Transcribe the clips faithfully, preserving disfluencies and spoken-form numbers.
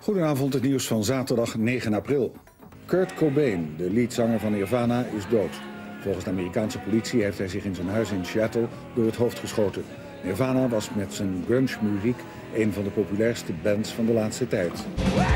Goedenavond, het nieuws van zaterdag negen april. Kurt Cobain, de leadzanger van Nirvana, is dood. Volgens de Amerikaanse politie heeft hij zich in zijn huis in Seattle door het hoofd geschoten. Nirvana was met zijn grunge-muziek een van de populairste bands van de laatste tijd.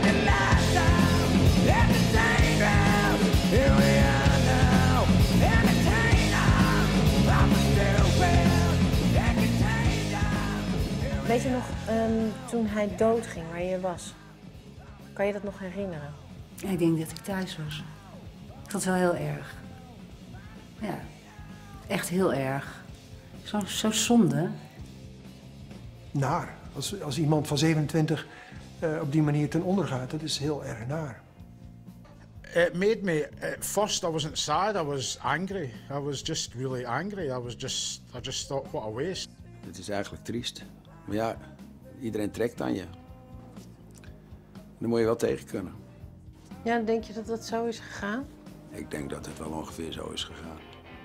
Weet je nog, um, toen hij doodging, waar je was? Kan je dat nog herinneren? Ja, ik denk dat ik thuis was. Ik vond het wel heel erg. Ja, echt heel erg. Zo, zo zonde. Naar. Als, als iemand van zevenentwintig uh, op die manier ten onder gaat, dat is heel erg naar. It made me, at first I wasn't sad, I was angry. I was just really angry. I was just, I just thought, what a waste. Het is eigenlijk triest. Maar ja, iedereen trekt aan je. Daar moet je wel tegen kunnen. Ja, denk je dat dat zo is gegaan? Ik denk dat het wel ongeveer zo is gegaan.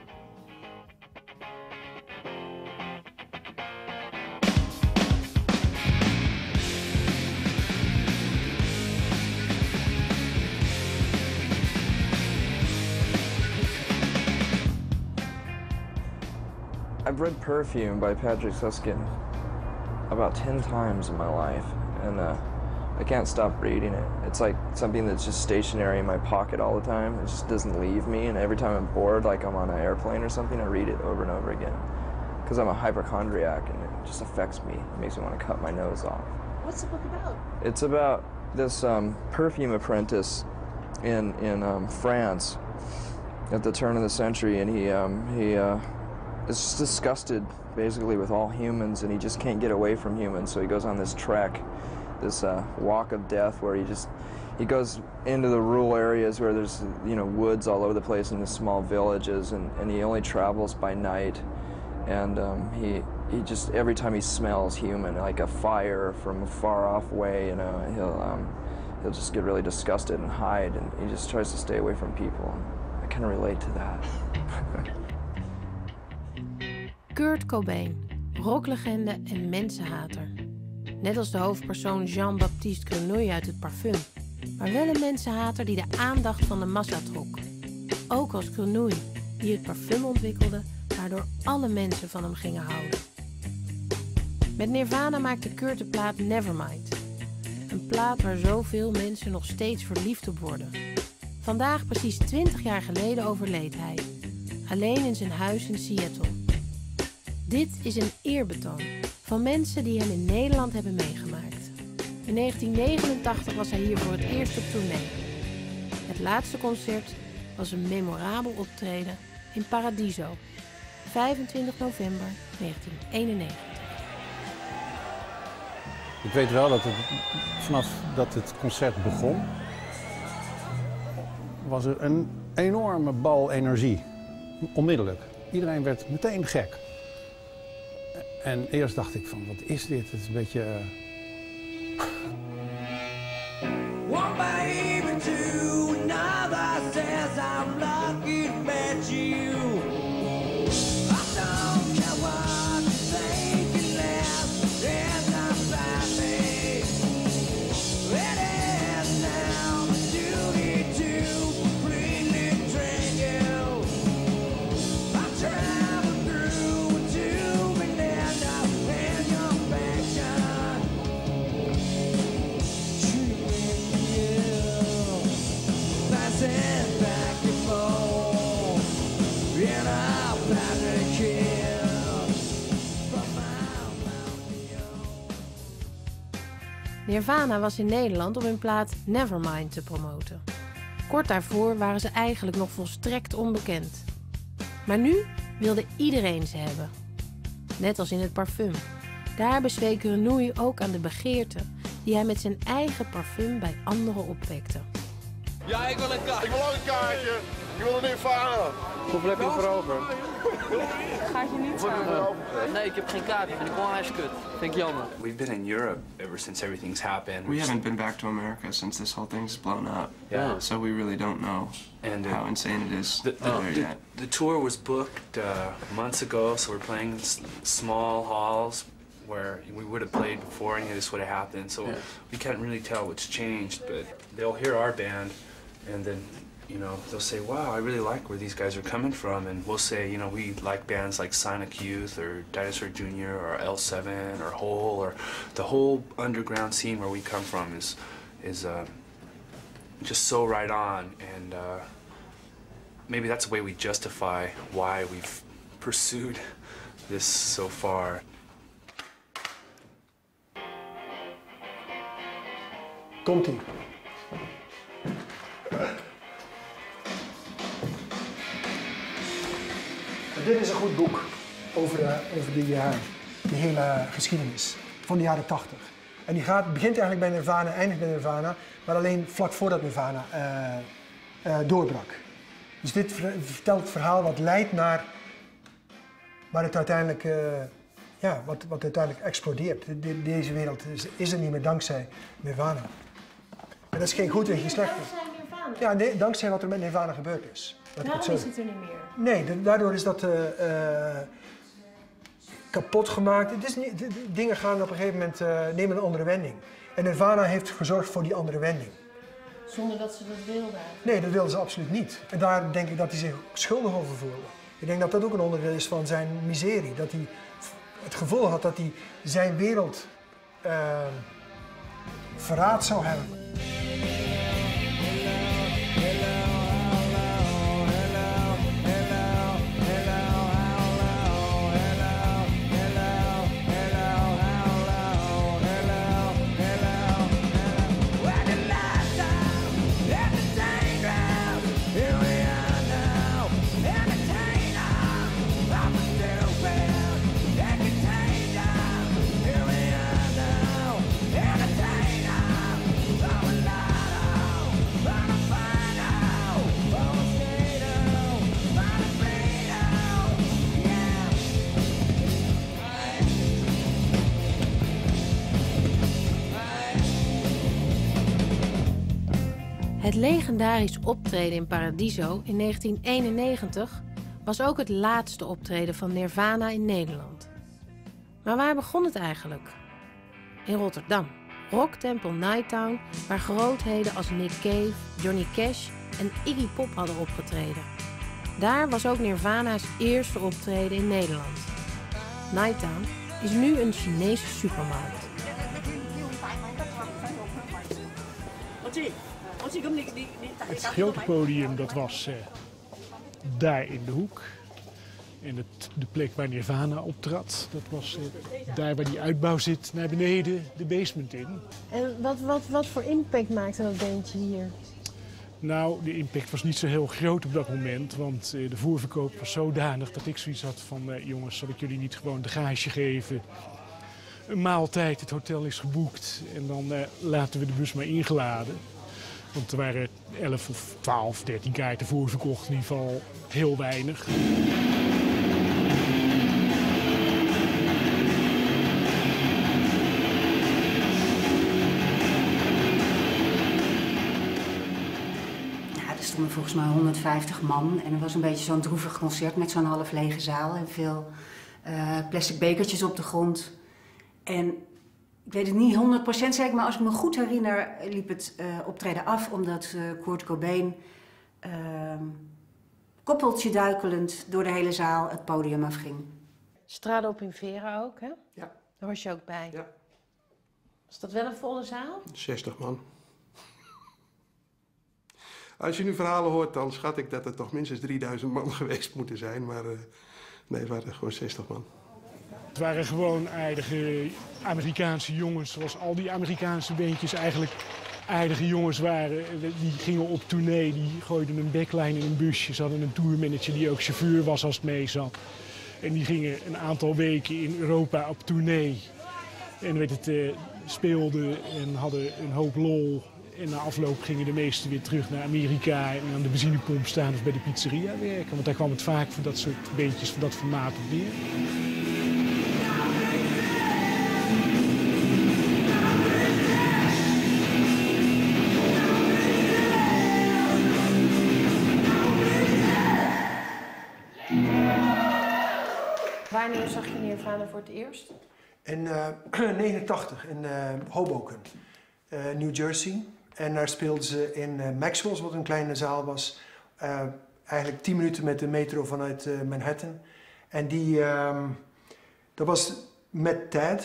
I've read Perfume by Patrick Susskind about ten times in my life, and uh, I can't stop reading it. It's like something that's just stationary in my pocket all the time. It just doesn't leave me, and every time I'm bored, like I'm on an airplane or something, I read it over and over again. Because I'm a hypochondriac, and it just affects me. It makes me want to cut my nose off. What's the book about? It's about this um, perfume apprentice in, in um, France at the turn of the century, and he, um, he uh, is just disgusted basically with all humans, and he just can't get away from humans, so he goes on this trek, this uh, walk of death, where he just he goes into the rural areas where there's, you know, woods all over the place in the small villages, and, and he only travels by night, and um, he he just every time he smells human, like a fire from a far off way, you know, he'll um, he'll just get really disgusted and hide, and he just tries to stay away from people. I can relate to that. Kurt Cobain, rocklegende en mensenhater. Net als de hoofdpersoon Jean-Baptiste Grenouille uit het Parfum. Maar wel een mensenhater die de aandacht van de massa trok. Ook als Grenouille, die het parfum ontwikkelde, waardoor alle mensen van hem gingen houden. Met Nirvana maakte Kurt de plaat Nevermind. Een plaat waar zoveel mensen nog steeds verliefd op worden. Vandaag, precies twintig jaar geleden, overleed hij. Alleen in zijn huis in Seattle. Dit is een eerbetoon van mensen die hem in Nederland hebben meegemaakt. In negentien negenentachtig was hij hier voor het eerst op tournee. Het laatste concert was een memorabel optreden in Paradiso, vijfentwintig november negentien eenennegentig. Ik weet wel dat het, vanaf dat het concert begon, was er een enorme bal energie. Onmiddellijk. Iedereen werd meteen gek. En eerst dacht ik van, wat is dit? Het is een beetje... Uh... One baby to another says I'm lucky to met you. I don't care what you think and less, there's not by me. It is now my duty to completely train you. I travel through and to me now. Nirvana was in Nederland om hun plaat Nevermind te promoten. Kort daarvoor waren ze eigenlijk nog volstrekt onbekend. Maar nu wilde iedereen ze hebben. Net als in het Parfum. Daar bezweek Grenouille ook aan de begeerte die hij met zijn eigen parfum bij anderen opwekte. Ja, ik wil een kaartje. Ik wil ook een kaartje. Ik wil een Nirvana. Hoeveel heb je voor over? Gaat je niet samen? Nee, ik heb geen kaart. Vind ik wel hartstikke kut. Vind ik jammer. We've been in Europe ever since everything's happened. We haven't been back to America since this whole thing's blown up. Yeah. So we really don't know and, uh, how insane it is the, the, there the, yet. The tour was booked uh, months ago, so we're playing s small halls. where we would have played before any of this would have happened. So yeah. we can't really tell what's changed, but they'll hear our band and then, you know, they'll say, wow, I really like where these guys are coming from. And we'll say, you know, we like bands like Sonic Youth or Dinosaur Junior or L seven or Hole, or the whole underground scene where we come from is, is uh, just so right on. And uh, maybe that's the way we justify why we've pursued this so far. Komt-ie. Dit is een goed boek over, uh, over die, uh, die hele geschiedenis van de jaren tachtig. En die gaat, begint eigenlijk bij Nirvana, eindigt bij Nirvana, maar alleen vlak voordat Nirvana uh, uh, doorbrak. Dus dit vertelt het verhaal wat leidt naar waar het uiteindelijk, uh, ja, wat, wat uiteindelijk explodeert. De, deze wereld is, is er niet meer dankzij Nirvana. En dat is geen goed en geen slecht. Dankzij Nirvana? Ja, nee, dankzij wat er met Nirvana gebeurd is. Waarom is het er niet meer? Nee, de, daardoor is dat uh, uh, kapot gemaakt. Het is niet, de, de dingen gaan op een gegeven moment uh, nemen een andere wending. En Nirvana heeft gezorgd voor die andere wending. Zonder dat ze dat wilden? Nee, dat wilden ze absoluut niet. En daar denk ik dat hij zich schuldig over voelde. Ik denk dat dat ook een onderdeel is van zijn miserie. Dat hij het gevoel had dat hij zijn wereld uh, verraad zou hebben. Het legendarisch optreden in Paradiso in negentien eenennegentig was ook het laatste optreden van Nirvana in Nederland. Maar waar begon het eigenlijk? In Rotterdam, rocktempel Nighttown, waar grootheden als Nick Cave, Johnny Cash en Iggy Pop hadden opgetreden. Daar was ook Nirvana's eerste optreden in Nederland. Nighttown is nu een Chinese supermarkt. Het grote podium dat was uh, daar in de hoek. En het, de plek waar Nirvana optrad, dat was uh, daar waar die uitbouw zit, naar beneden, de basement in. En wat, wat, wat voor impact maakte dat bandje hier? Nou, de impact was niet zo heel groot op dat moment, want uh, de voorverkoop was zodanig dat ik zoiets had van, uh, jongens, zal ik jullie niet gewoon de gage geven? Een maaltijd, het hotel is geboekt en dan uh, laten we de bus maar ingeladen. Want er waren elf of twaalf, dertien kaarten voorverkocht, in ieder geval heel weinig. Ja, er stonden volgens mij honderdvijftig man en er was een beetje zo'n droevig concert met zo'n half lege zaal en veel uh, plastic bekertjes op de grond. En ik weet het niet honderd procent zeker, maar als ik me goed herinner liep het uh, optreden af omdat uh, Kurt Cobain uh, koppeltje duikelend door de hele zaal het podium afging. Strade op in Vera ook, hè? Ja. Daar was je ook bij? Ja. Was dat wel een volle zaal? zestig man. Als je nu verhalen hoort, dan schat ik dat er toch minstens drieduizend man geweest moeten zijn, maar uh, nee, het waren gewoon zestig man. Het waren gewoon aardige Amerikaanse jongens, zoals al die Amerikaanse beentjes eigenlijk aardige jongens waren. Die gingen op tournee, die gooiden een backline in een busje. Ze hadden een tourmanager die ook chauffeur was als het mee zat. En die gingen een aantal weken in Europa op tournee. En weet het, uh, speelden en hadden een hoop lol. En na afloop gingen de meesten weer terug naar Amerika en aan de benzinepomp staan of bij de pizzeria werken. Want daar kwam het vaak voor dat soort beentjes, van dat formaat op neer. Wanneer zag je Nirvana voor het eerst? in uh, negenentachtig in uh, Hoboken, uh, New Jersey. En daar speelden ze in uh, Maxwell's, wat een kleine zaal was. Uh, eigenlijk tien minuten met de metro vanuit uh, Manhattan. En die, uh, dat was met Ted.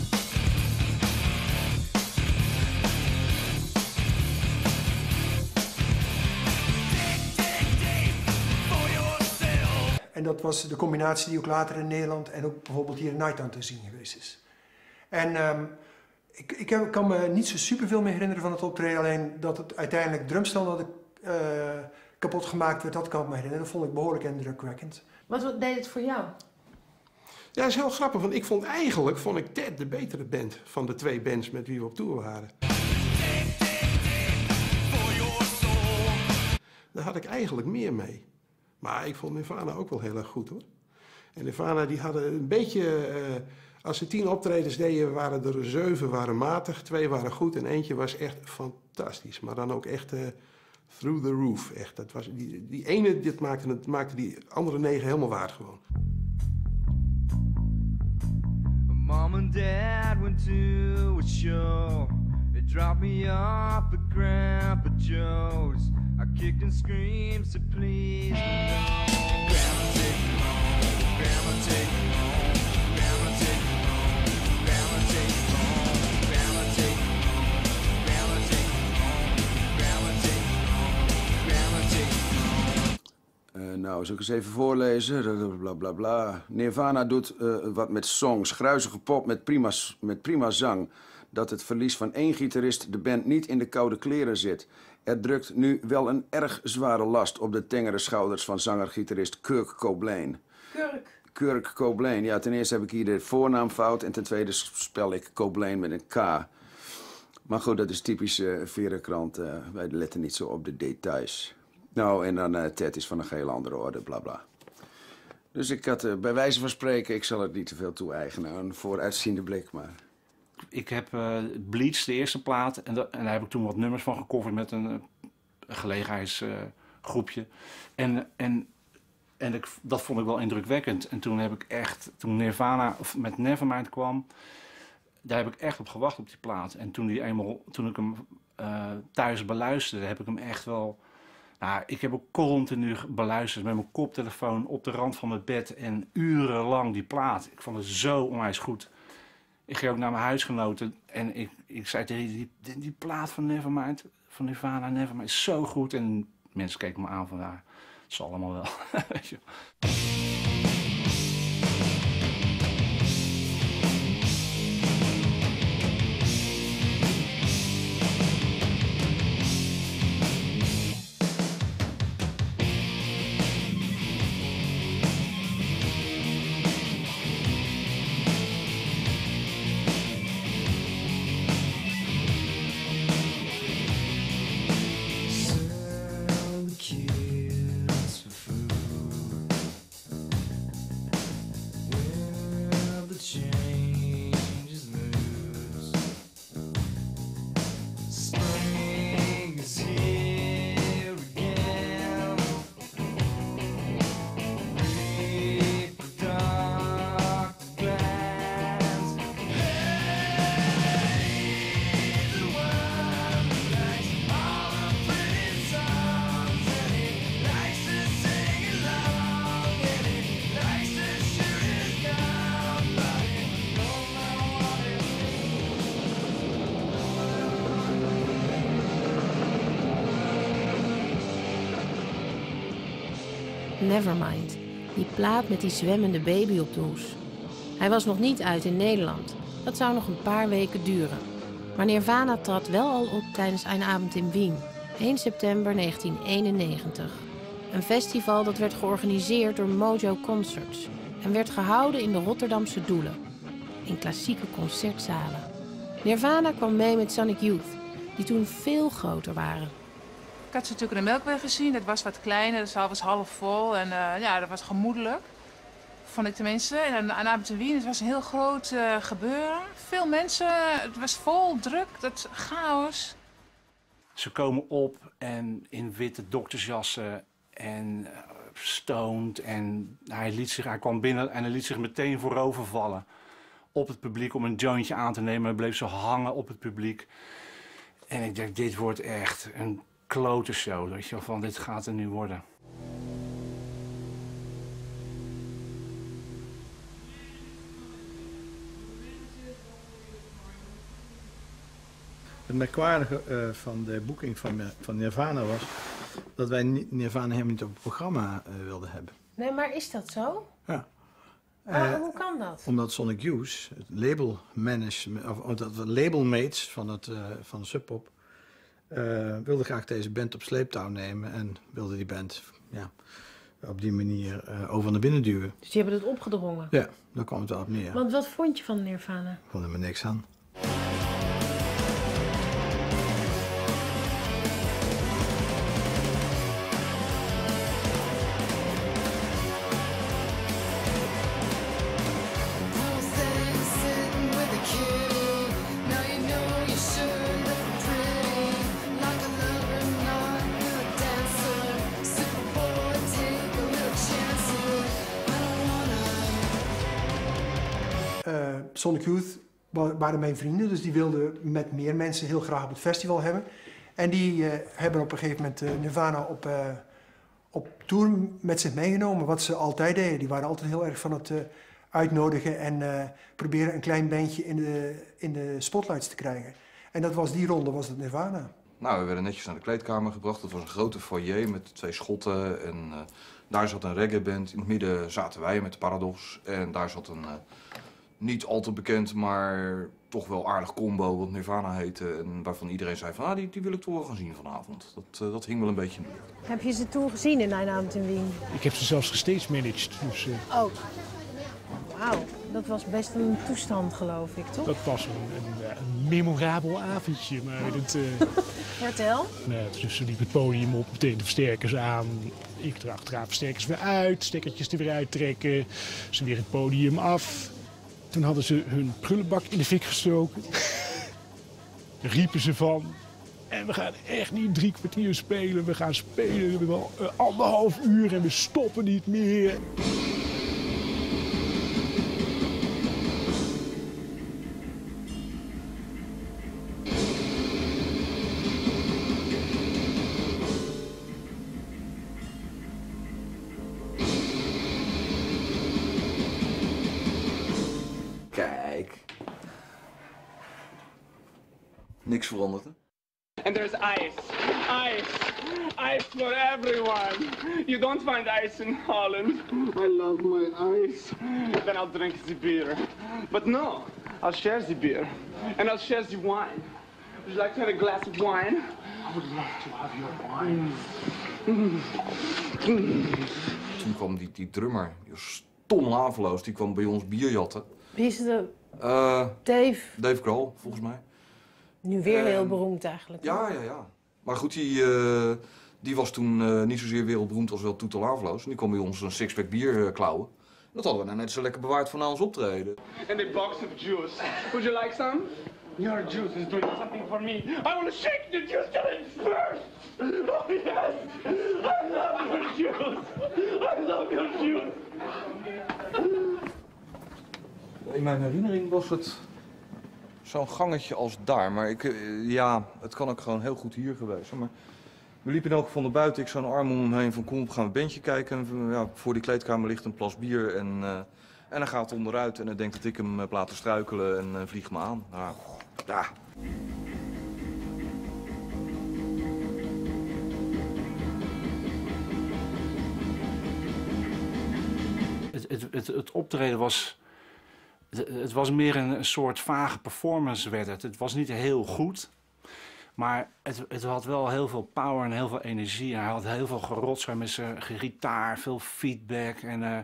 En dat was de combinatie die ook later in Nederland en ook bijvoorbeeld hier in Nighttown te zien geweest is. En um, ik, ik heb, kan me niet zo superveel meer herinneren van het optreden, alleen dat het uiteindelijk drumstel dat ik uh, kapot gemaakt werd, dat kan ik me herinneren. Dat vond ik behoorlijk indrukwekkend. Wat, wat deed het voor jou? Ja, dat is heel grappig, want ik vond eigenlijk vond ik Ted de betere band van de twee bands met wie we op tour waren. Daar had ik eigenlijk meer mee. Maar ik vond Nirvana ook wel heel erg goed, hoor. En Nirvana die hadden een beetje... Uh, als ze tien optredens deden, waren er zeven waren matig, twee waren goed en eentje was echt fantastisch. Maar dan ook echt uh, through the roof. Echt. Dat was, die, die ene dit maakte, het maakte die andere negen helemaal waard gewoon. Mom and Dad went to a show. They dropped me off at Grandpa Joe's. I kicked and screamed, so please no. Grandma take me home, Grandma take me home, Grandma take me home, Grandma take me home, Grandma take me home, Grandma take me home, Grandma take me home, Grandma take me home. Uh, nou, zal ik eens even voorlezen? Bla bla bla. Nirvana doet uh, wat met songs, gruizige pop met prima, met prima zang. Dat het verlies van één gitarist de band niet in de koude kleren zit. Er drukt nu wel een erg zware last op de tengere schouders van zanger-gitarist Kurt Cobain. Kurt? Kurt Cobain. Ja, ten eerste heb ik hier de voornaam fout en ten tweede spel ik Cobain met een K. Maar goed, dat is typisch uh, Verenkrant. Uh, wij letten niet zo op de details. Nou, en dan uh, Ted is van een geheel andere orde, bla bla. Dus ik had uh, bij wijze van spreken, ik zal het niet te veel toe-eigenen, een vooruitziende blik, maar... Ik heb uh, Bleach, de eerste plaat, en, dat, en daar heb ik toen wat nummers van gecoverd met een uh, gelegenheidsgroepje. Uh, en en, en ik, dat vond ik wel indrukwekkend. En toen heb ik echt, toen Nirvana of met Nevermind kwam, daar heb ik echt op gewacht op die plaat. En toen, die eenmaal, toen ik hem uh, thuis beluisterde, heb ik hem echt wel... Nou, ik heb ook continu beluisterd met mijn koptelefoon op de rand van mijn bed en urenlang die plaat. Ik vond het zo onwijs goed. Ik ging ook naar mijn huisgenoten en ik, ik zei tegen die, die, die plaat van Nevermind, van Nirvana, Nevermind, is zo goed. En mensen keken me aan van, ja, het zal allemaal wel. Weet je. Nevermind, die plaat met die zwemmende baby op de hoes. Hij was nog niet uit in Nederland. Dat zou nog een paar weken duren. Maar Nirvana trad wel al op tijdens een avond in Wien, één september negentien eenennegentig. Een festival dat werd georganiseerd door Mojo Concerts en werd gehouden in de Rotterdamse Doelen, in klassieke concertzalen. Nirvana kwam mee met Sonic Youth, die toen veel groter waren. Ik had ze natuurlijk in de Melkweg gezien, dat was wat kleiner, de zaal was half vol en uh, ja, dat was gemoedelijk. Vond ik tenminste. En aan avond in Wien, het was een heel groot uh, gebeuren. Veel mensen, het was vol, druk, dat chaos. Ze komen op en in witte doktersjassen en uh, stoned. En hij, liet zich, hij kwam binnen en hij liet zich meteen voorover vallen op het publiek om een jointje aan te nemen. Hij bleef zo hangen op het publiek. En ik dacht, dit wordt echt een klote show. Weet je wel, van dit gaat er nu worden. Het merkwaardige uh, van de boeking van, van Nirvana was dat wij Nirvana helemaal niet op het programma uh, wilden hebben. Nee, maar is dat zo? Ja. Uh, uh, hoe kan dat? Omdat Sonic Youth, het label management, of, of dat labelmates van, het, uh, van de Sub Pop, uh, wilde graag deze band op sleeptouw nemen en wilde die band ja, op die manier uh, over naar binnen duwen. Dus die hebben het opgedrongen? Ja, daar kwam het wel op neer. Want wat vond je van Nirvana? Ik vond er maar niks aan. Uh, Sonic Youth waren mijn vrienden, dus die wilden met meer mensen heel graag op het festival hebben. En die uh, hebben op een gegeven moment uh, Nirvana op, uh, op tour met zich meegenomen, wat ze altijd deden. Die waren altijd heel erg van het uh, uitnodigen en uh, proberen een klein bandje in de, in de spotlights te krijgen. En dat was die ronde, was het Nirvana. Nou, we werden netjes naar de kleedkamer gebracht. Dat was een grote foyer met twee schotten en uh, daar zat een reggae-band. In het midden zaten wij met de Paradox en daar zat een... Uh, niet al te bekend, maar toch wel aardig combo, wat Nirvana heette. En waarvan iedereen zei van, ah, die, die wil ik toch wel gaan zien vanavond. Dat, uh, dat hing wel een beetje in de lucht. Heb je ze toen gezien in Een Avond in Wien? Ik heb ze zelfs gesteeds managed. Dus, uh... Oh, wauw. Dat was best een toestand, geloof ik, toch? Dat was een, een, een memorabel avondje, maar dat... Uh... Vertel. Nou, dus ze liep het podium op, meteen de versterkers aan. Ik er achteraan versterkers weer uit, stekkertjes er weer uittrekken. Ze weer het podium af. Toen hadden ze hun prullenbak in de fik gestoken. Daar riepen ze van. En we gaan echt niet drie kwartier spelen. We gaan spelen wel uh, anderhalf uur en we stoppen niet meer. Niks veranderd, hè? And there's ice. Ice. Ice for everyone. You don't find ice in Holland. I love my ice. Then I'll drink the beer. But no, I'll share the beer. And I'll share the wine. Would you like to have a glass of wine? I would love to have your wine. Mm. Mm. Toen kwam die, die drummer, die was stom haveloos, die kwam bij ons bier jatten. Wie is het? Uh, Dave. Dave Grohl, volgens mij. Nu weer uh, heel beroemd eigenlijk. Ja, ja, ja. Maar goed, die, uh, die was toen uh, niet zozeer wereldberoemd als wel totaal haveloos. En die kwam bij ons een sixpack bier uh, klauwen. Dat hadden we nou net zo lekker bewaard voor na ons optreden. And a box of juice. Would you like some? Your juice is doing something for me. I want to shake the juice till it's burst. Oh yes! I love your juice! I love your juice! In mijn herinnering was het zo'n gangetje als daar. Maar ik, ja, het kan ook gewoon heel goed hier geweest zijn. Maar we liepen in elk geval naar buiten. Ik zo'n arm om hem heen van kom op, gaan we een bandje kijken. En, ja, voor die kleedkamer ligt een plas bier. En, uh, en hij gaat onderuit en hij denkt dat ik hem heb laten struikelen en uh, vliegt me aan. Nou, ja. Het, het, het, het optreden was... Het, het was meer een, een soort vage performance werd het. Het was niet heel goed. Maar het, het had wel heel veel power en heel veel energie. En hij had heel veel gerotzooi met zijn gitaar, veel feedback. En, uh...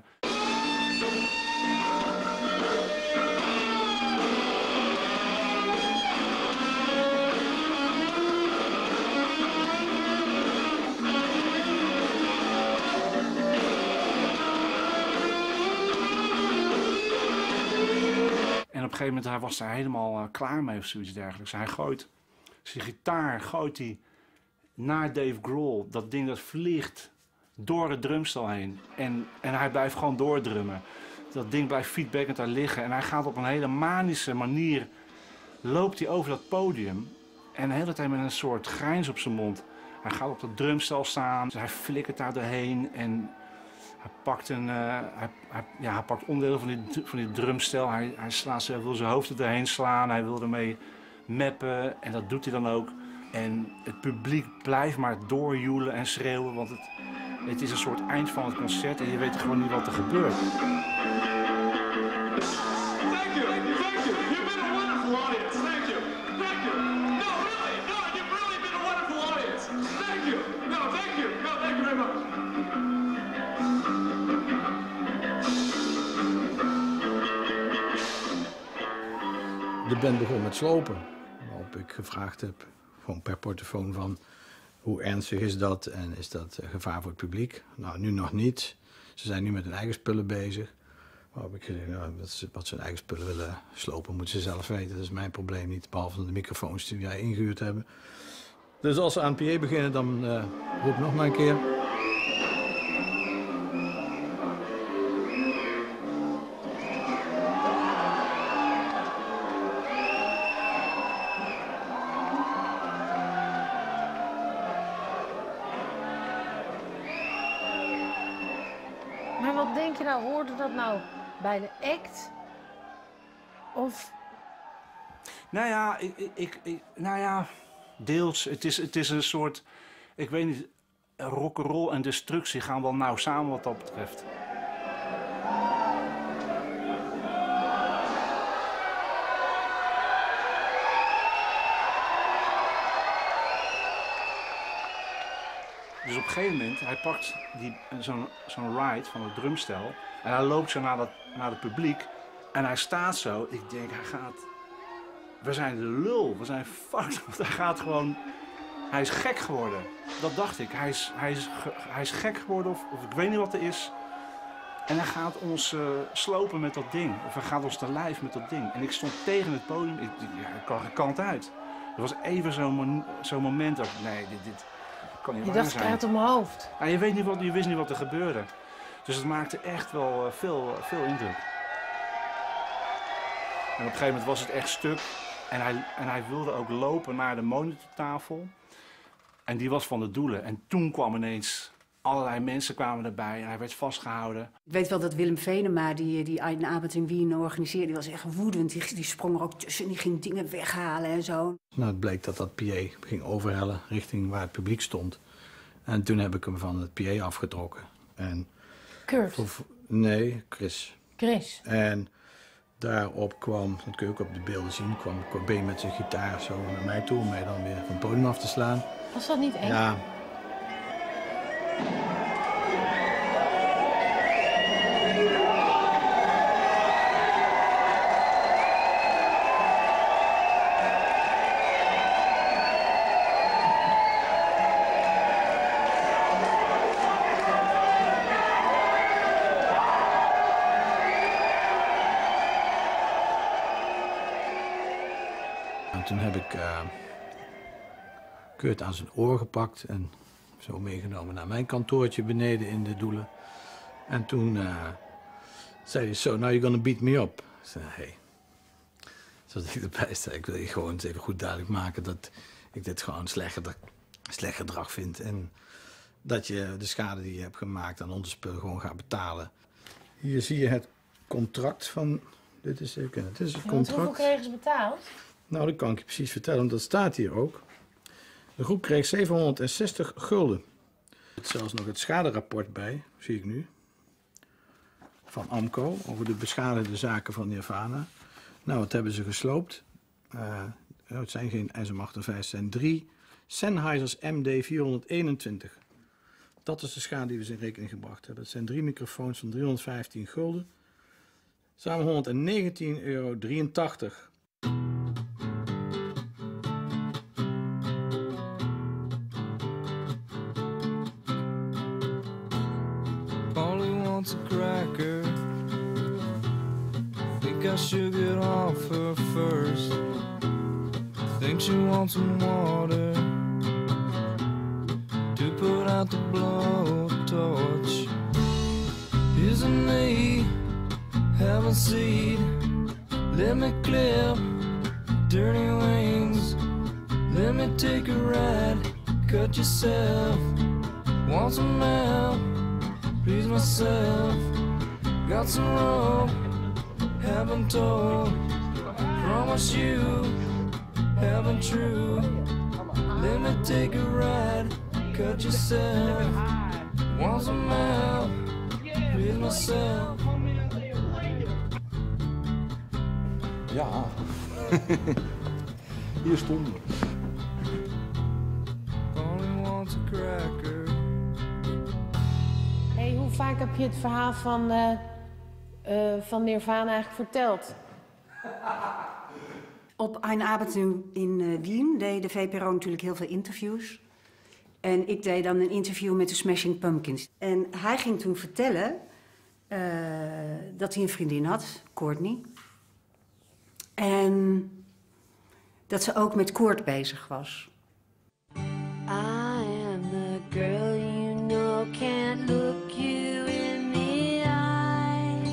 En op een gegeven moment hij was hij helemaal uh, klaar mee of zoiets dergelijks. Hij gooit zijn gitaar gooit hij naar Dave Grohl. Dat ding dat vliegt door het drumstel heen. En, en hij blijft gewoon doordrummen. dat ding blijft feedbackend daar liggen. En hij gaat op een hele manische manier, loopt hij over dat podium. En de hele tijd met een soort grijns op zijn mond. Hij gaat op dat drumstel staan, dus hij flikkert daar doorheen. En hij pakt, een, uh, hij, hij, ja, hij pakt onderdelen van die, van die drumstel. Hij, hij, slaat, hij wil zijn hoofd er doorheen slaan, hij wil ermee mappen. En dat doet hij dan ook. En het publiek blijft maar doorjoelen en schreeuwen, want het, het is een soort eind van het concert en je weet gewoon niet wat er gebeurt. Thank you, thank you. You've been a wonderful audience. Thank you, thank you. No, really, no, you've really been a wonderful audience. Thank you. No, thank you. No, thank you very much. De band begon met slopen, waarop ik gevraagd heb, gewoon per portofoon van hoe ernstig is dat en is dat gevaar voor het publiek? Nou, nu nog niet. Ze zijn nu met hun eigen spullen bezig. Waarop ik gezegd, nou, wat, ze, wat ze hun eigen spullen willen slopen, moeten ze zelf weten. Dat is mijn probleem niet, behalve de microfoons die wij ingehuurd hebben. Dus als ze aan P A beginnen, dan uh, roep ik nog maar een keer. Maar wat denk je nou, hoorde dat nou bij de act? Of... Nou ja, ik, ik, ik, nou ja, deels. Het is, het is een soort, ik weet niet, rock'n'roll en destructie gaan wel nauw samen wat dat betreft. Dus op een gegeven moment, hij pakt zo'n zo'n ride van het drumstel en hij loopt zo naar, dat, naar het publiek en hij staat zo. Ik denk, hij gaat, we zijn de lul, we zijn fucked. Want hij gaat gewoon, hij is gek geworden. Dat dacht ik, hij is, hij is, hij is gek geworden of, of ik weet niet wat er is. En hij gaat ons uh, slopen met dat ding, of hij gaat ons te lijf met dat ding. En ik stond tegen het podium, ik, ja, ik kwam geen kant uit. Er was even zo'n zo moment dat, nee, dit... dit kan niet je waar dacht, ik zijn. krijg het op mijn hoofd. Ja, je, weet niet wat, je wist niet wat er gebeurde. Dus het maakte echt wel uh, veel, uh, veel indruk. En op een gegeven moment was het echt stuk. En hij, en hij wilde ook lopen naar de monitortafel. En die was van de doelen. En toen kwam ineens, allerlei mensen kwamen erbij en hij werd vastgehouden. Ik weet wel dat Willem Venema, die, die een avond in Wien organiseerde, die was echt woedend. Die, die sprong er ook tussen en die ging dingen weghalen en zo. Nou, het bleek dat dat P A ging overhellen richting waar het publiek stond. En toen heb ik hem van het P A afgetrokken. En Kurt? Voor, nee, Chris. Chris. En daarop kwam, dat kun je ook op de beelden zien, kwam Cobain met zijn gitaar zo naar mij toe om mij dan weer van het podium af te slaan. Was dat niet eng? Ja. En toen heb ik uh, Kurt aan zijn oor gepakt en zo meegenomen naar mijn kantoortje beneden in de Doelen. En toen uh, zei hij, so now you're gonna beat me up. Ik zei, hey. Zoals ik erbij sta, ik wil je gewoon eens even goed duidelijk maken dat ik dit gewoon slecht gedrag, slecht gedrag vind. En dat je de schade die je hebt gemaakt aan onze spullen gewoon gaat betalen. Hier zie je het contract van, dit is, dit is het Ja, contract. hoeveel kregen ze betaald? Nou, dat kan ik je precies vertellen, want dat staat hier ook. De groep kreeg zevenhonderdzestig gulden. Er zit zelfs nog het schaderapport bij, zie ik nu. Van Amco, over de beschadigde zaken van Nirvana. Nou, wat hebben ze gesloopt? Uh, het zijn geen S M achtenvijftig, het zijn drie Sennheisers M D vierhonderdeenentwintig. Dat is de schade die we in rekening gebracht hebben. Het zijn drie microfoons van driehonderdvijftien gulden. Samen honderdnegentien euro drieëntachtig. wants a cracker. Think I should get off her first. Think she wants some water to put out the blowtorch. Isn't me have a seat, let me clip dirty wings, let me take a ride, cut yourself, want some help, please myself, got some rope, haven't told, promise you, haven't true, let me take a ride, cut yourself, want some help, please myself. Ja, hier stond het. Hey, hoe vaak heb je het verhaal van, uh, uh, van Nirvana eigenlijk verteld? Op Ein Abend in, in uh, Wien deed de V P R O natuurlijk heel veel interviews. En ik deed dan een interview met de Smashing Pumpkins. En hij ging toen vertellen uh, dat hij een vriendin had, Courtney. En dat ze ook met Kurt bezig was. I am the girl you know can't look you in the eye.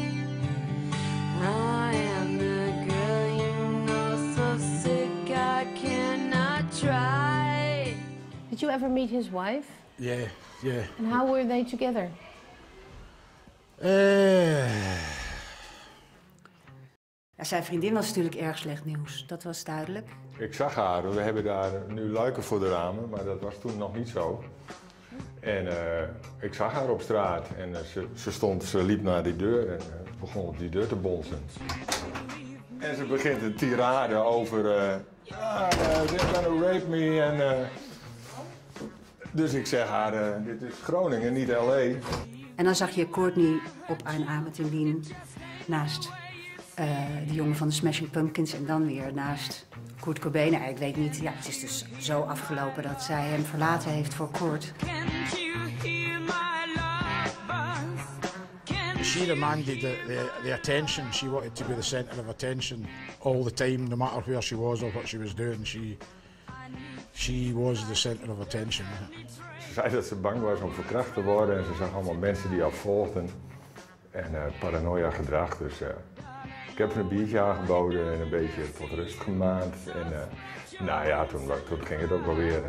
I am the girl you know so sick I cannot try. Did you ever meet his wife? Yeah, yeah. And how were they together? Uh... Ja, zijn vriendin was natuurlijk erg slecht nieuws, dat was duidelijk. Ik zag haar, we hebben daar nu luiken voor de ramen, maar dat was toen nog niet zo. En uh, ik zag haar op straat en uh, ze, ze, stond, ze liep naar die deur en uh, begon op die deur te bonzen. En ze begint een tirade over, uh, ah, uh, they're gonna rape me. En, uh, dus ik zeg haar, uh, dit is Groningen, niet L A. En dan zag je Courtney op Ein Abend in Wien naast uh, de jongen van de Smashing Pumpkins en dan weer naast Kurt Cobain. Nou, ik weet niet, ja, het is dus zo afgelopen dat zij hem verlaten heeft voor Kurt. She demanded the, the, the attention. She wanted to be the centre of attention all the time, no matter where she was or what she was doing. She, she was the centre of attention. Ze zei dat ze bang was om verkracht te worden en ze zag allemaal mensen die haar volgden. En uh, paranoia gedrag, dus uh, ik heb haar een biertje aangeboden en een beetje tot rust gemaand. En uh, nou ja, toen, toen ging het ook wel weer.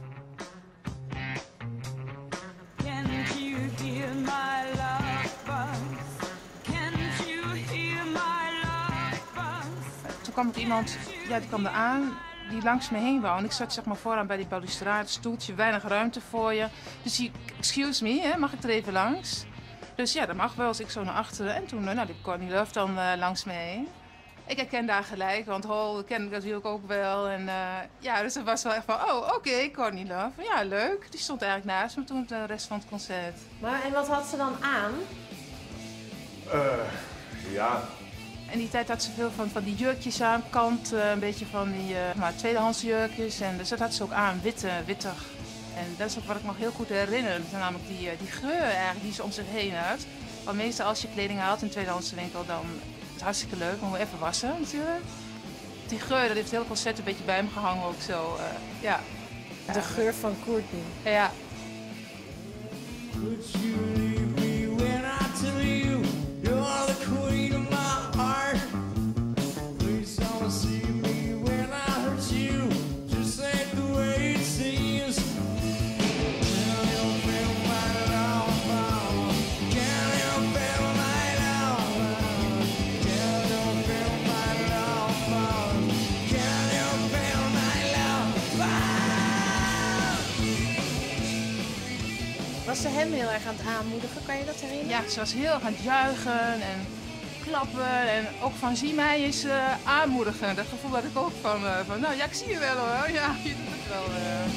Toen kwam er iemand, ja, die kwam er aan, die langs me heen wou. En ik zat zeg maar vooraan bij die balustrade, stoeltje, weinig ruimte voor je. Dus die, excuse me, hè, mag ik er even langs? Dus ja, dat mag wel, als ik zo naar achteren. En toen nou, liep Courtney Love dan uh, langs me heen. Ik herken daar gelijk, want Hol ken ik natuurlijk ook wel. En uh, ja, dus het was wel echt van, oh, oké, okay, Courtney Love. Ja, leuk. Die stond eigenlijk naast me toen de rest van het concert. Maar en wat had ze dan aan? Uh, ja... In die tijd had ze veel van, van die jurkjes aan, kant, uh, een beetje van die uh, maar tweedehands jurkjes. En dus dat had ze ook aan, witte, wittig. En dat is ook wat ik me nog heel goed herinner. Dat is namelijk die, uh, die geur eigenlijk die ze om zich heen had. Want meestal als je kleding haalt in een tweedehands winkel, dan is het hartstikke leuk, maar moet even wassen natuurlijk. Die geur, dat heeft het hele concert een beetje bij me gehangen ook zo, uh, ja. De ja. geur van Courtney. Ja. Would you leave me when I tell you you're the queen of my heart? Please don't see me when I hurt you. Just ain't the way it seems. Can you feel my love? Can you feel my love? Can you feel my love? Can you feel my love? Was ze hem heel erg aan het aanmoedigen, kan je dat herinneren? Ja, ze was heel erg aan het juichen en klappen en ook van zie mij eens uh, aanmoedigen. Dat gevoel had ik ook van, uh, van, nou ja, ik zie je wel hoor, ja, je doet het wel.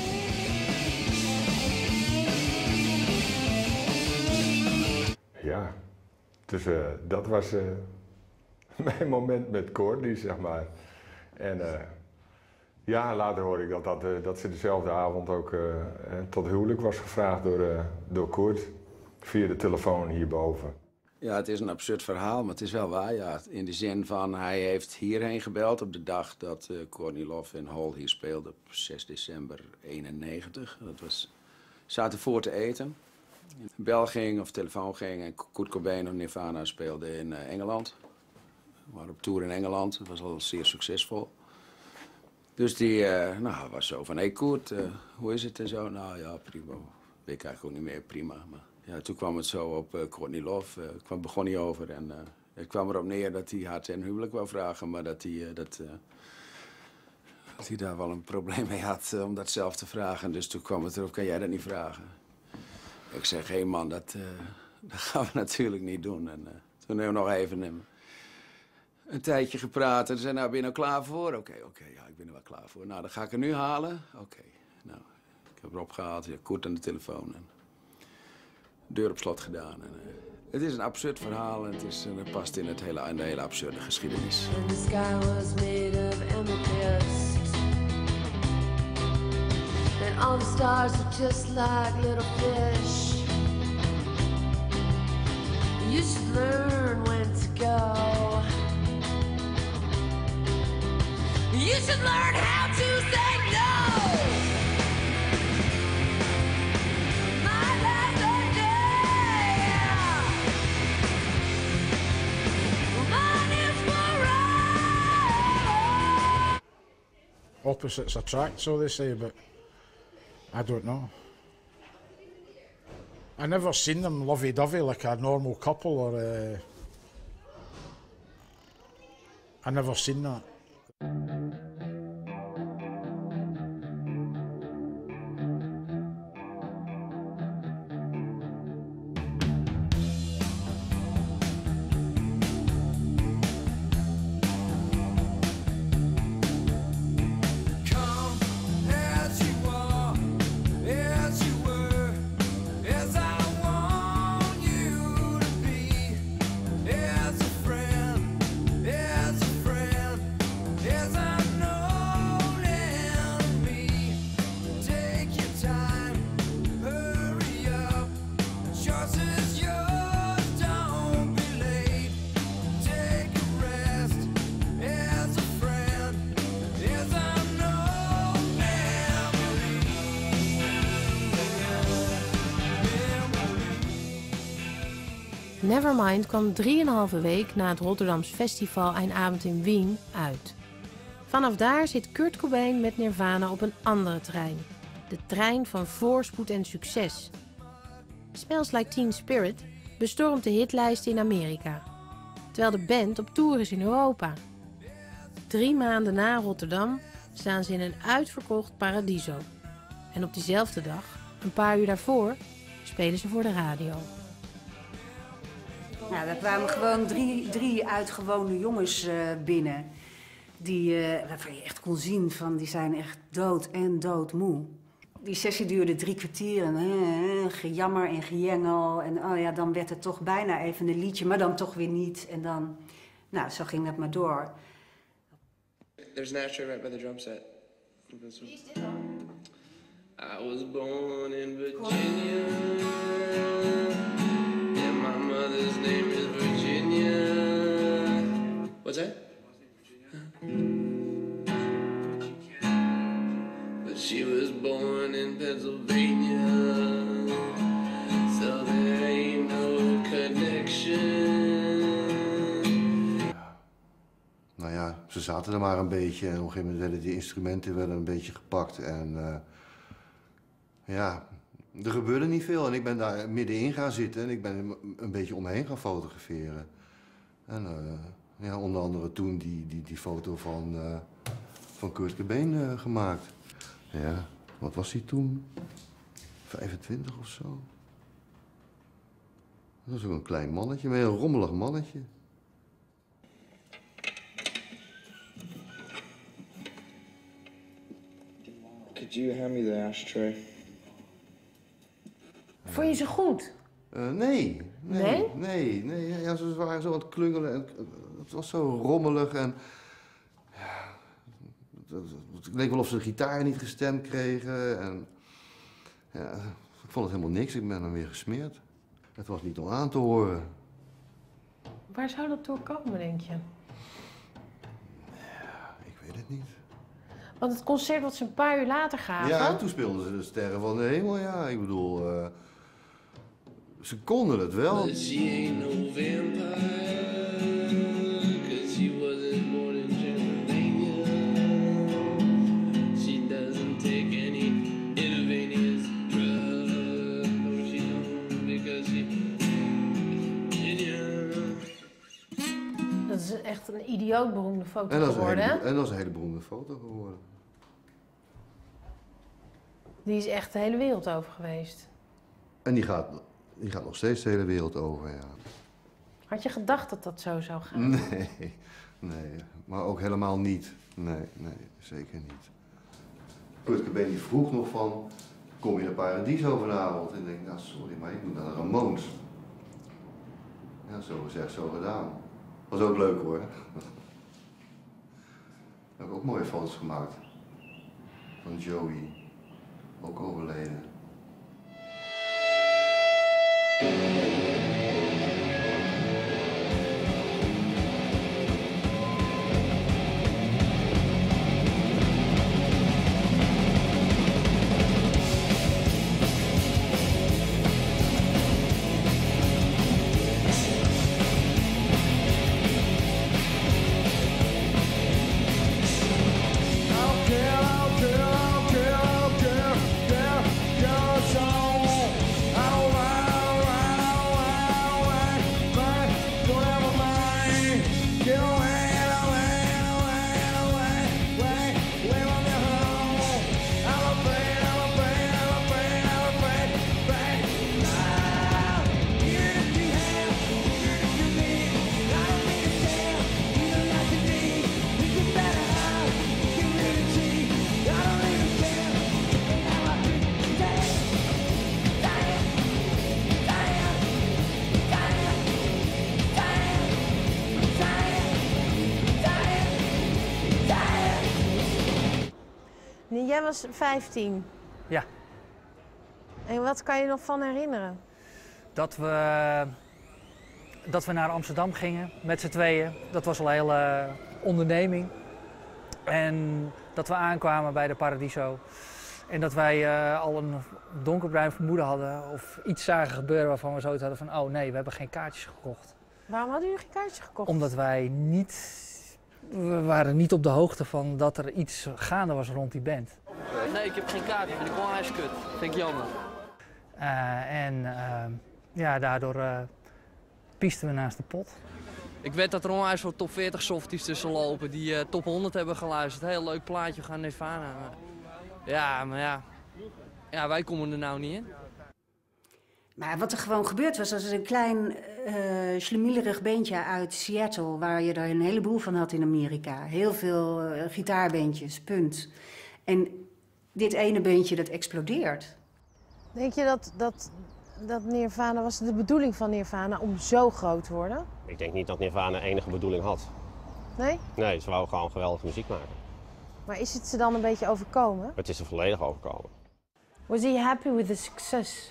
Uh... Ja, dus uh, dat was uh, mijn moment met Courtney, zeg maar. En uh, ja, later hoorde ik dat, dat, uh, dat ze dezelfde avond ook uh, tot huwelijk was gevraagd door, uh, door Kurt. Via de telefoon hierboven. Ja, het is een absurd verhaal, maar het is wel waar, ja. In de zin van, hij heeft hierheen gebeld op de dag dat uh, Courtney Love in Hall hier speelde, op zes december eenennegentig. Dat was, zaten voor te eten. De bel ging, of de telefoon ging, en Kurt Cobain of Nirvana speelde in uh, Engeland. we waren op tour in Engeland, dat was al zeer succesvol. Dus die uh, nou, was zo van, hé hey, Koert, uh, hoe is het en zo? Nou ja, prima. Weet ik eigenlijk ook niet meer, prima. Maar ja, toen kwam het zo op uh, Courtney Love, uh, kwam, begon hij over. En uh, het kwam erop neer dat hij haar ten huwelijk wou vragen, maar dat hij, uh, dat, uh, dat hij daar wel een probleem mee had uh, om dat zelf te vragen. Dus toen kwam het erop, kan jij dat niet vragen? Ik zeg, hé hey man, dat, uh, dat gaan we natuurlijk niet doen. En uh, toen hebben we nog even een, een tijdje gepraat en zei, nou, ben je nou klaar voor? Oké, okay, oké, okay, ja, ik ben er wel klaar voor. Nou, dan ga ik er nu halen. Oké, okay. Nou, ik heb erop gehaald, ja, Koert aan de telefoon. En deur op slot gedaan. En, uh, het is een absurd verhaal en het, is, uh, het past in, het hele, in de hele absurde geschiedenis. And the sky was made of amethyst. And all the stars were just like little fish. You should learn when to go. You should learn how to say no. My last day. Mine is forever. Opposites attract, so they say, but I don't know. I never seen them lovey-dovey like a normal couple, or uh, I never seen that. Nevermind kwam drieënhalve week na het Rotterdams festival Eindavond in Wien uit. Vanaf daar zit Kurt Cobain met Nirvana op een andere trein. De trein van voorspoed en succes. Smells Like Teen Spirit bestormt de hitlijsten in Amerika. Terwijl de band op tour is in Europa. Drie maanden na Rotterdam staan ze in een uitverkocht Paradiso. En op diezelfde dag, een paar uur daarvoor, spelen ze voor de radio. Nou, daar kwamen gewoon drie, drie uitgewone jongens uh, binnen. Die, uh, waarvan je echt kon zien van die zijn echt dood en doodmoe. Die sessie duurde drie kwartier en uh, gejammer en gejengel. En oh ja, dan werd het toch bijna even een liedje, maar dan toch weer niet. En dan, nou, zo ging dat maar door. There's an ashtray right by the drum set. I was born in Virginia. And my mother's name is Virginia. What's that? But she was born in Pennsylvania. So there ain't no connection. Nou ja, ze zaten er maar een beetje en op een gegeven moment werden die instrumenten werden een beetje gepakt en uh, ja, er gebeurde niet veel en ik ben daar middenin gaan zitten en ik ben een beetje omheen gaan fotograferen. En uh, ja, onder andere toen die, die, die foto van, uh, van Kurt Cobain uh, gemaakt. Ja, wat was hij toen? vijfentwintig of zo. Dat was ook een klein mannetje, een heel rommelig mannetje. Could you hand me the ashtray? Vond je ze goed? Uh, nee, nee, Nee? nee, nee. Ja, ze waren zo aan het klungelen en het was zo rommelig en ja, het leek wel of ze de gitaar niet gestemd kregen en ja, ik vond het helemaal niks. Ik ben dan weer gesmeerd. Het was niet om aan te horen. Waar zou dat door komen, denk je? Ja, ik weet het niet. Want het concert wat ze een paar uur later gaven... Ja, en toen speelden ze de sterren van de hemel, ja. Ik bedoel, uh, ze konden het wel. But she ain't no vampire, 'cause ook een beroemde foto En dat, is een geworden, hele, hè? en dat is een hele beroemde foto geworden. Die is echt de hele wereld over geweest. En die gaat, die gaat nog steeds de hele wereld over, ja. Had je gedacht dat dat zo zou gaan? Nee, nee, maar ook helemaal niet. Nee, nee, zeker niet. Kurt Cobain die vroeg nog van, kom je naar Paradiso vanavond? En ik denk, nou sorry, maar ik moet naar de Ramones. Ja, zo gezegd, zo gedaan. Was ook leuk hoor. Heb ik ook mooie foto's gemaakt. Van Joey, ook overleden. Jij was vijftien. Ja. En wat kan je nog van herinneren? Dat we, dat we naar Amsterdam gingen met z'n tweeën. Dat was al een hele onderneming. En dat we aankwamen bij de Paradiso. En dat wij uh, al een donkerbruin vermoeden hadden of iets zagen gebeuren waarvan we zoiets hadden van oh nee, we hebben geen kaartjes gekocht. Waarom hadden jullie geen kaartjes gekocht? Omdat wij niet, we waren niet op de hoogte van dat er iets gaande was rond die band. Nee, ik heb geen kaart. Vind ik wel ijskut. Vind ik jammer. Uh, en uh, ja, daardoor uh, piesten we naast de pot. Ik weet dat er onwijs veel top veertig softies tussen lopen die uh, top honderd hebben geluisterd. Heel leuk plaatje, we gaan Nirvana. Ja, maar ja. ja, wij komen er nou niet in. Maar wat er gewoon gebeurd was, was een klein uh, schlemielerig beentje uit Seattle, waar je er een heleboel van had in Amerika. Heel veel uh, gitaarbeentjes, punt. En dit ene beentje, dat explodeert. Denk je dat, dat, dat Nirvana, was het de bedoeling van Nirvana om zo groot te worden? Ik denk niet dat Nirvana enige bedoeling had. Nee? Nee, ze wou gewoon geweldige muziek maken. Maar is het ze dan een beetje overkomen? Het is er volledig overkomen. Was he happy with the success?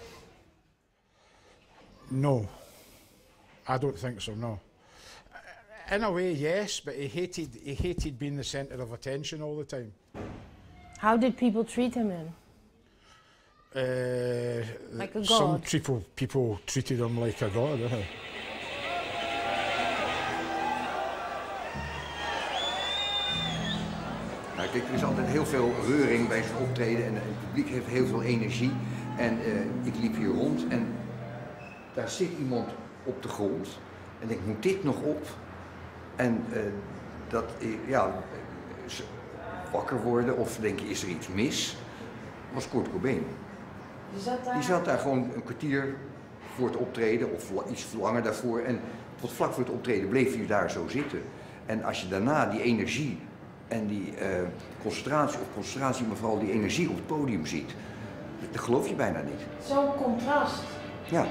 No, I don't think so, no. In a way, yes, but he hated, he hated being the centre of attention all the time. How did people treat him then? Uh, Like a some god? people, people treated him like a god. Uh. Nou, kijk, er is altijd heel veel reuring bij zijn optreden en het publiek heeft heel veel energie. En uh, ik liep hier rond en daar zit iemand op de grond en ik moet dit nog op? En uh, dat, ja, wakker worden of denk je, is er iets mis? Was Kurt Cobain. Die zat daar, Die zat daar gewoon een kwartier voor het optreden of iets langer daarvoor. En tot vlak voor het optreden bleef hij daar zo zitten. En als je daarna die energie en die uh, concentratie, of concentratie, maar vooral die energie op het podium ziet, dat geloof je bijna niet. zo'n contrast. Ja.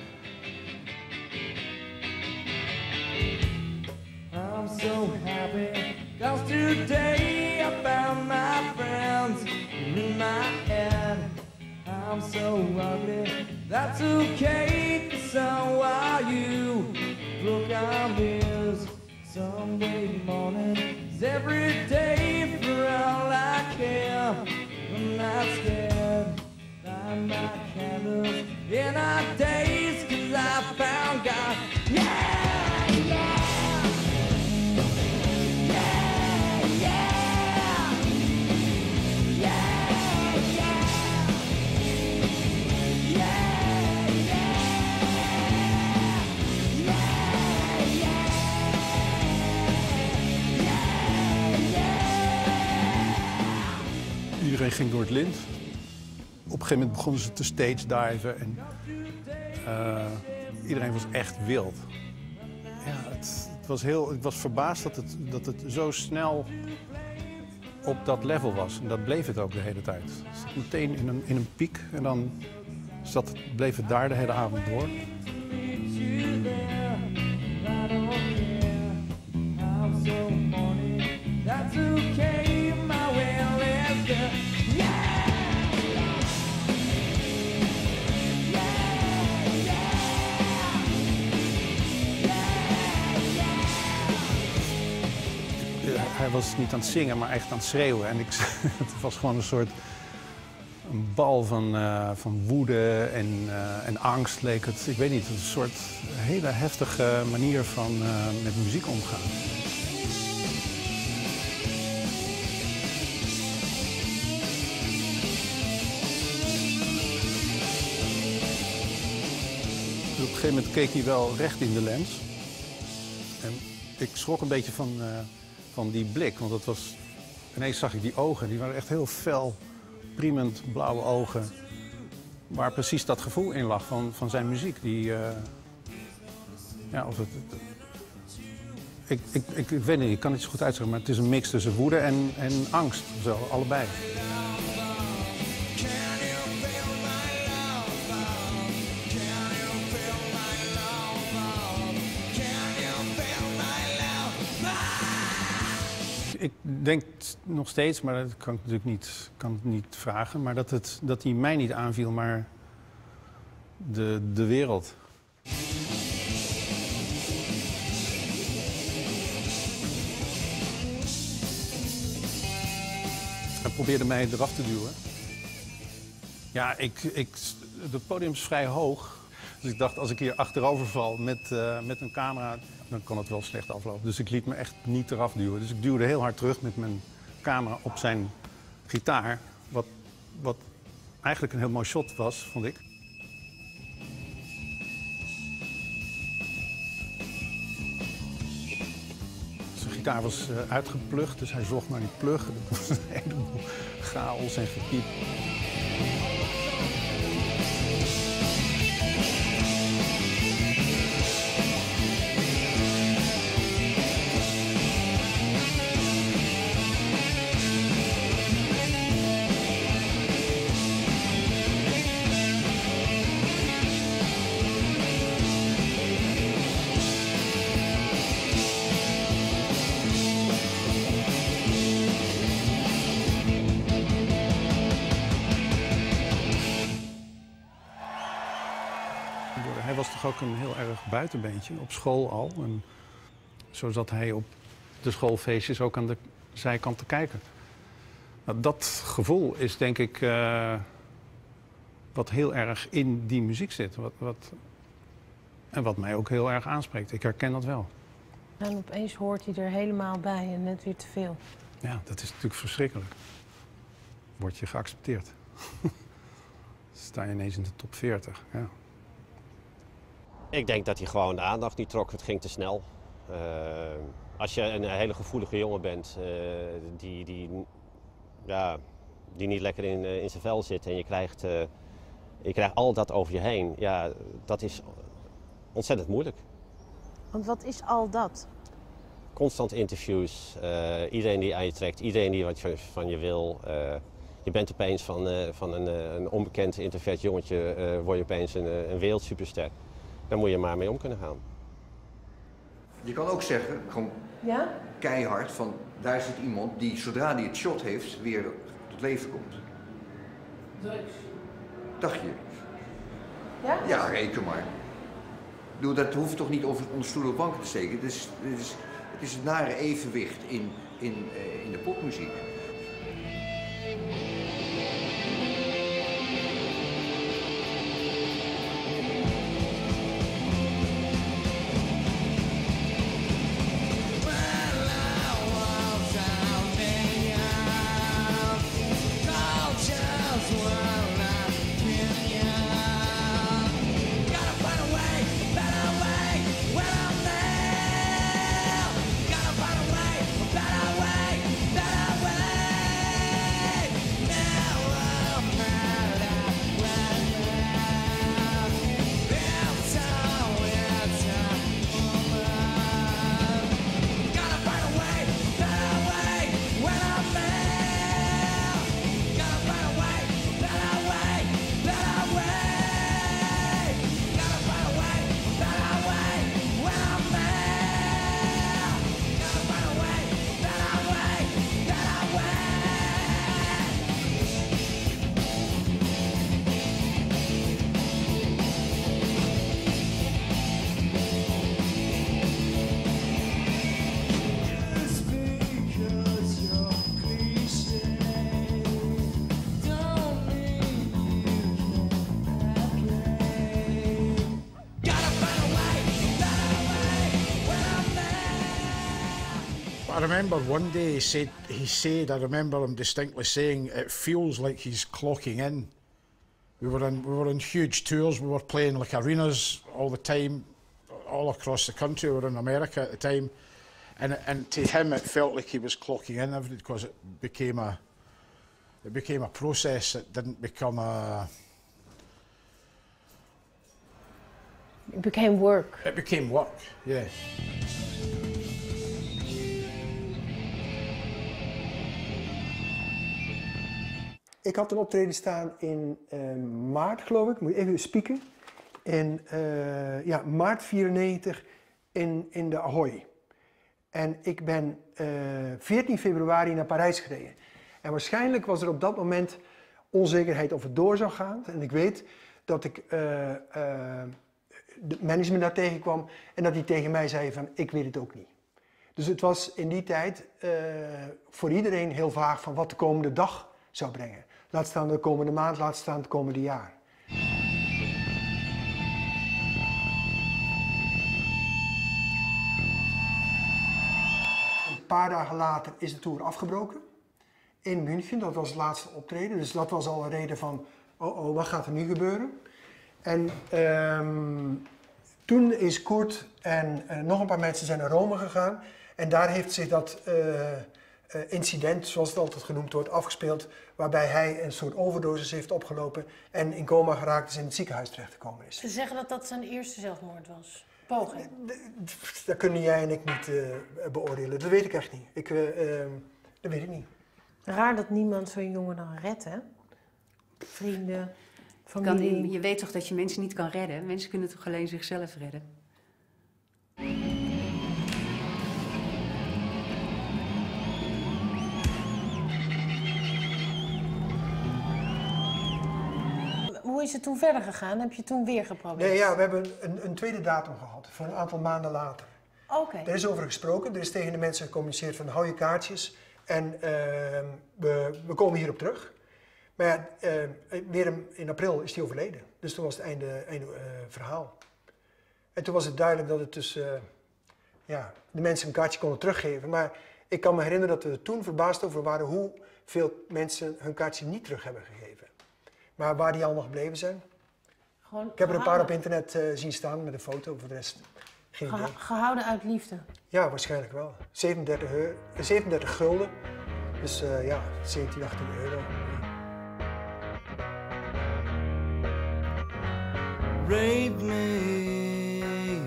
I'm so happy, cause today I found my friends in my head. I'm so ugly, that's okay, so are you. Look, I'm his Sunday morning is every day for all I care. I'm not scared, light my candles in our days, cause I found God. Yeah, yeah. Iedereen ging door het lint. Op een gegeven moment begonnen ze te stage diven en uh, iedereen was echt wild. Ja, het, het was heel, ik was verbaasd dat het, dat het zo snel op dat level was. En dat bleef het ook de hele tijd. Het zat meteen in een, in een piek en dan zat het, bleef het daar de hele avond door. Hij was niet aan het zingen, maar echt aan het schreeuwen. En ik, het was gewoon een soort een bal van, uh, van woede en, uh, en angst leek het. Ik weet niet, een soort hele heftige manier van uh, met muziek omgaan. Dus op een gegeven moment keek hij wel recht in de lens. En ik schrok een beetje van... Uh, van die blik, want het was... Ineens zag ik die ogen, die waren echt heel fel, priemend blauwe ogen. Waar precies dat gevoel in lag van, van zijn muziek. Die, uh... ja, of het, het... Ik, ik, ik, ik weet niet, ik kan het niet zo goed uitzeggen, maar het is een mix tussen woede en, en angst. Zo, allebei. Ik denk nog steeds, maar dat kan ik natuurlijk niet, kan het niet vragen, maar dat, het, dat hij mij niet aanviel, maar de, de wereld. Hij probeerde mij eraf te duwen. Ja, ik, ik, het podium is vrij hoog. Dus ik dacht, als ik hier achterover val met, uh, met een camera, dan kan het wel slecht aflopen. Dus ik liet me echt niet eraf duwen. Dus ik duwde heel hard terug met mijn camera op zijn gitaar. Wat, wat eigenlijk een heel mooi shot was, vond ik. Zijn gitaar was uh, uitgeplucht, dus hij zocht naar die plug. Dat was een heleboel chaos en gepiep. Hij was toch ook een heel erg buitenbeentje, op school al. En zo zat hij op de schoolfeestjes ook aan de zijkant te kijken. Nou, dat gevoel is denk ik uh, wat heel erg in die muziek zit. Wat, wat, en wat mij ook heel erg aanspreekt. Ik herken dat wel. En opeens hoort hij er helemaal bij en net weer te veel. Ja, dat is natuurlijk verschrikkelijk. Word je geaccepteerd. Sta je ineens in de top veertig, ja. Ik denk dat hij gewoon de aandacht niet trok. Het ging te snel. Uh, als je een hele gevoelige jongen bent uh, die, die, ja, die niet lekker in, uh, in zijn vel zit en je krijgt, uh, je krijgt al dat over je heen, ja, dat is ontzettend moeilijk. Want wat is al dat? Constant interviews, uh, iedereen die aan je trekt, iedereen die wat van je wil. Uh, je bent opeens van, uh, van een, uh, een onbekend introvert jongetje, uh, word je opeens een, uh, een wereldsuperster. Daar moet je maar mee om kunnen gaan. Je kan ook zeggen, gewoon ja? keihard, van daar zit iemand die zodra hij het shot heeft weer tot leven komt. Drugs. Dacht je? Ja? Ja, reken maar. Ik bedoel, dat hoeft toch niet over onder stoelen of banken te steken. Het is het, is, het, is het nare evenwicht in, in, uh, in de popmuziek. Better way, better way. I remember one day he said, he said, I remember him distinctly saying, it feels like he's clocking in. We were in, we were in huge tours, we were playing like arenas all the time, all across the country. We were in America at the time. And, and to him it felt like he was clocking in every, because it became a, it became a process. It didn't become a... It became work. It became work, yeah. Ik had een optreden staan in uh, maart, geloof ik, moet je even spieken. In uh, ja, maart vierennegentig in, in de Ahoy. En ik ben uh, veertien februari naar Parijs gereden. En waarschijnlijk was er op dat moment onzekerheid of het door zou gaan. En ik weet dat ik uh, uh, de management daar tegenkwam en dat die tegen mij zei van, ik weet het ook niet. Dus het was in die tijd uh, voor iedereen heel vaag van wat de komende dag zou brengen. Laat staan de komende maand, laat staan het komende jaar. Een paar dagen later is de tour afgebroken. In München, dat was het laatste optreden. Dus dat was al een reden van, oh oh, wat gaat er nu gebeuren? En um, toen is Kurt en uh, nog een paar mensen zijn naar Rome gegaan. En daar heeft zich dat uh, uh, incident, zoals het altijd genoemd wordt, afgespeeld. Waarbij hij een soort overdosis heeft opgelopen en in coma geraakt is en in het ziekenhuis terechtgekomen is. Ze zeggen dat dat zijn eerste zelfmoord was. Poging. Dat kunnen jij en ik niet uh, beoordelen. Dat weet ik echt niet. Ik, uh, uh, dat weet ik niet. Raar dat niemand zo'n jongen dan redt, hè? Vrienden, familie. Kan, je weet toch dat je mensen niet kan redden? Mensen kunnen toch alleen zichzelf redden? Hoe is het toen verder gegaan? Heb je toen weer geprobeerd? Nee, ja, we hebben een, een tweede datum gehad, voor een aantal maanden later. Oké. Okay. Er is over gesproken, er is tegen de mensen gecommuniceerd van hou je kaartjes en uh, we, we komen hierop terug. Maar ja, uh, weer in april is hij overleden, dus toen was het einde, einde uh, verhaal. En toen was het duidelijk dat het dus, uh, ja, de mensen een kaartje konden teruggeven. Maar ik kan me herinneren dat we er toen verbaasd over waren hoeveel mensen hun kaartje niet terug hebben gegeven. Maar waar die allemaal gebleven zijn? Gewoon ik heb er een paar gehouden. op internet uh, zien staan met een foto, voor de rest geen idee. Ge gehouden uit liefde? Ja, waarschijnlijk wel. zevenendertig, euro, zevenendertig gulden, dus uh, ja, zeventien, achttien euro. Rape me,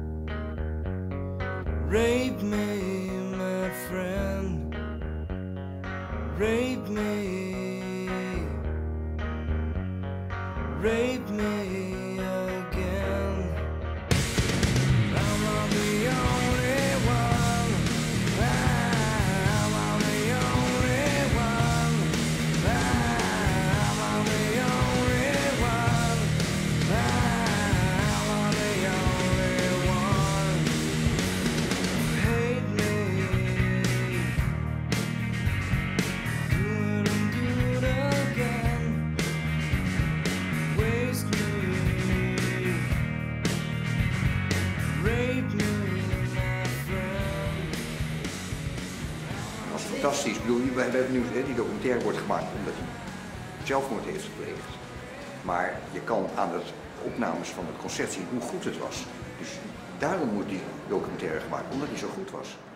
rape me, my friend, rape me. Rape me again. I'm not the only one. I'm not the only one. I'm not the only one. I'm not the only one. Hate me. Do it and do it again. Waste me, rape me, my friend. Dat is fantastisch. Ik bedoel, we hebben nu, die documentaire wordt gemaakt omdat hij zelfmoord heeft gepleegd. Maar je kan aan de opnames van het concert zien hoe goed het was. Dus daarom wordt die documentaire gemaakt, omdat hij zo goed was.